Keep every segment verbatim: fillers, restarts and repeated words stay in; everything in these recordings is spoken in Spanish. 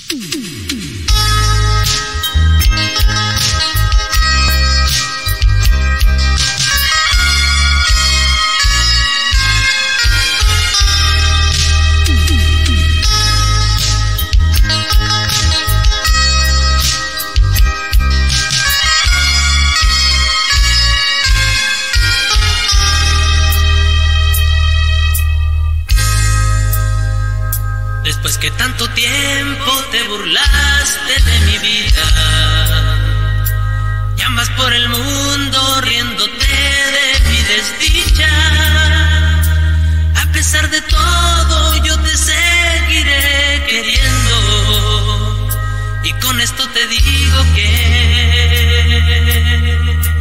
Después que tanto tiempo te burlaste de mi vida, y andas por el mundo riéndote de mi desdicha. A pesar de todo yo te seguiré queriendo, y con esto te digo que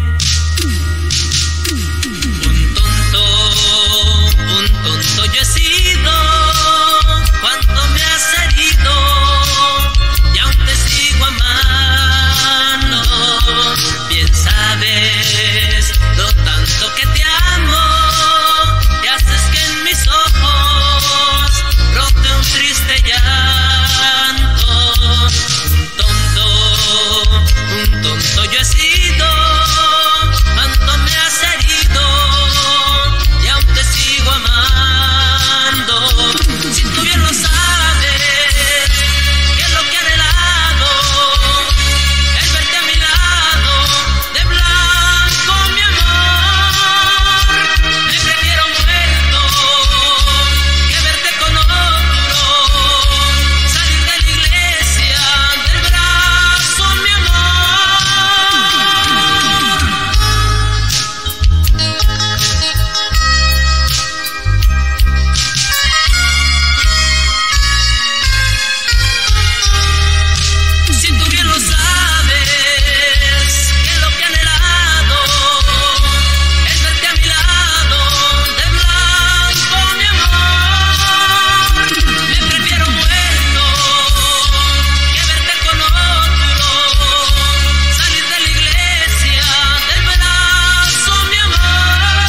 un tonto, un tonto yo he sido. Cuánto me has herido y aún te sigo amando. Bien sabes lo tanto que te amo, y haces que en mis ojos brote un triste llanto. Un tonto, un tonto yo he sido. Cuánto me has herido y aún te sigo amando. Si tú bien lo sabes, que es lo que he anhelado, es verte a mi lado, de blanco mi amor. Me prefiero muerto que verte con otro, salir de la iglesia, del brazo mi Si tú bien lo sabes, que lo que he anhelado es verte a mi lado, de blanco mi amor. Me prefiero muerto que verte con otro, salir de la iglesia, del brazo mi amor.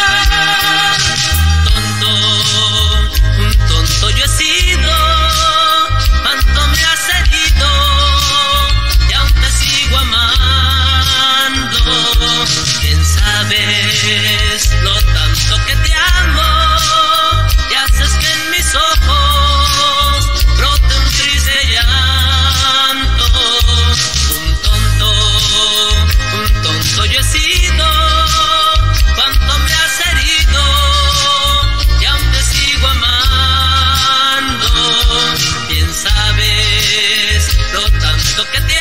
Tonto, un tonto yo he sido. Cuánto me has herido y aún te sigo amando. Bien sabes lo tanto que te amo, y haces que en mis ojos brote un triste llanto. Un tonto, un tonto yo he sido. Cuánto me has herido y aún te sigo amando. Bien sabes lo tanto que te